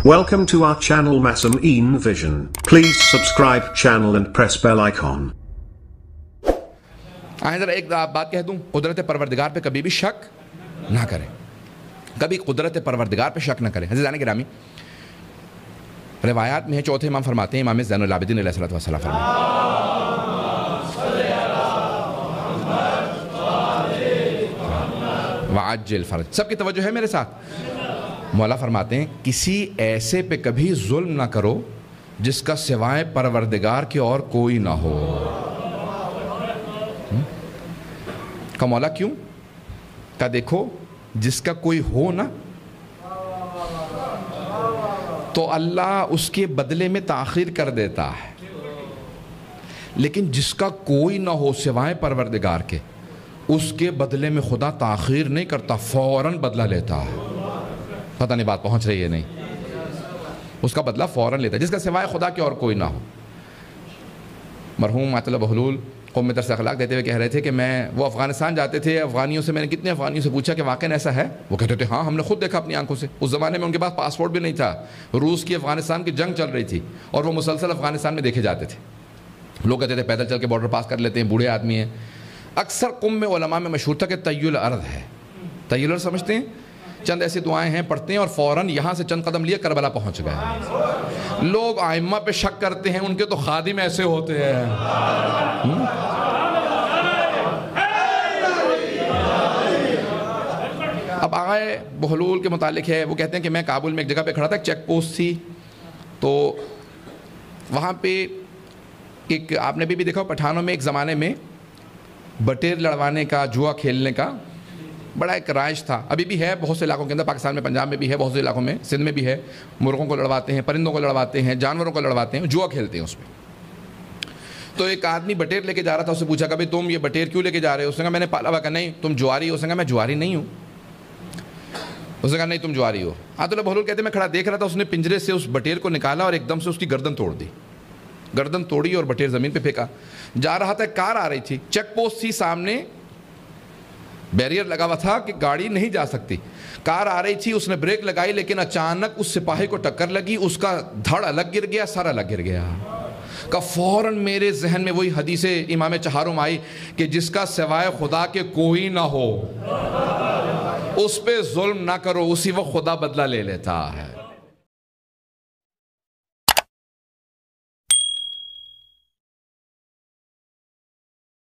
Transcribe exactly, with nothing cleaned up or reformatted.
Welcome to our channel Masameen Vision. Please subscribe channel and press bell icon. آئیں ذرا ایک بات کہہ دوں، قدرت پروردگار پہ کبھی بھی شک نہ کریں، کبھی قدرت پروردگار پہ شک نہ کریں۔ عزیزان گرامی، روایات میں ہے، چوتھے امام فرماتے ہیں، امام زین العابدین علیہ الصلوۃ والسلام فرماتے ہیں وعجل فرج، سب کی توجہ ہے میرے ساتھ۔ مولا فرماتے ہیں کسی ایسے پہ کبھی ظلم نہ کرو جس کا سوائے پروردگار کے اور کوئی نہ ہو۔ کا مولا کیوں؟ کا دیکھو جس کا کوئی ہو نا تو اللہ اس کے بدلے میں تاخیر کر دیتا ہے، لیکن جس کا کوئی نہ ہو سوائے پروردگار کے، اس کے بدلے میں خدا تاخیر نہیں کرتا، فوراً بدلہ لیتا ہے۔ پتہ نہیں بات پہنچ رہی ہے نہیں؟ اس کا بدلہ فوراً لیتا ہے جس کا سوائے خدا کے اور کوئی نہ ہو۔ مرحوم آیت اللہ بہلول قوم میں درس اخلاق دیتے ہوئے کہہ رہے تھے کہ میں وہ افغانستان جاتے تھے، افغانیوں سے میں نے کتنے افغانیوں سے پوچھا کہ واقعی ایسا ہے؟ وہ کہتے تھے ہاں ہم نے خود دیکھا اپنی آنکھوں سے۔ اس زمانے میں ان کے پاس پاسپورٹ بھی نہیں تھا، روس کی افغانستان کی جنگ چل رہی تھی اور وہ مسلسل افغانستان میں دیکھے جاتے تھے۔ لوگ کہتے تھے پیدل چل کے بارڈر پاس کر لیتے ہیں، بوڑھے آدمی ہیں۔ اکثر قوم میں علماء میں مشہور تھا کہ طی الارض ہے، طی الارض سمجھتے ہیں؟ چند ایسی دعائیں ہیں پڑھتے ہیں اور فوراً یہاں سے چند قدم لیے کربلا پہنچ گئے۔ لوگ ائمہ پہ شک کرتے ہیں، ان کے تو خادم ایسے ہوتے ہیں۔ اب آغائے بہلول کے متعلق ہے، وہ کہتے ہیں کہ میں کابل میں ایک جگہ پہ کھڑا تھا، ایک چیک پوسٹ تھی، تو وہاں پہ ایک آپ نے بھی دیکھا پٹھانوں میں ایک زمانے میں بٹیر لڑوانے کا، جوا کھیلنے کا بڑا ایک رائج تھا، ابھی بھی ہے بہت سے علاقوں کے اندر، پاکستان میں پنجاب میں بھی ہے، بہت سے علاقوں میں، سندھ میں بھی ہے۔ مرغوں کو لڑواتے ہیں، پرندوں کو لڑواتے ہیں، جانوروں کو لڑواتے ہیں، جوا کھیلتے ہیں اس میں۔ تو ایک آدمی بٹیر لے کے جا رہا تھا، اس سے پوچھا کہ بھائی تم یہ بٹیر کیوں لے کے جا رہے ہو؟ اس نے کہا میں نے پالا ہوا۔ کہ نہیں تم جواری ہو؟ اس نے کہا میں جواری نہیں ہوں۔ اس نے کہا نہیں تم جواری ہو۔ آیت اللہ بہلول کہتے ہیں میں کھڑا دیکھ رہا تھا، اس نے پنجرے سے اس بٹیر کو نکالا اور ایک دم سے اس کی گردن توڑ دی، گردن توڑی اور بٹیر زمین پہ پھینکا۔ جا رہا تھا، کار آ رہی تھی، چیک پوسٹ تھی سامنے، بیریئر لگا ہوا تھا کہ گاڑی نہیں جا سکتی۔ کار آ رہی تھی، اس نے بریک لگائی، لیکن اچانک اس سپاہی کو ٹکر لگی، اس کا دھڑ الگ گر گیا، سر الگ گر گیا۔ کہ فوراً میرے ذہن میں وہی حدیث امام چہارم آئی کہ جس کا سوائے خدا کے کوئی نہ ہو اس پہ ظلم نہ کرو، اسی وقت خدا بدلہ لے لیتا ہے۔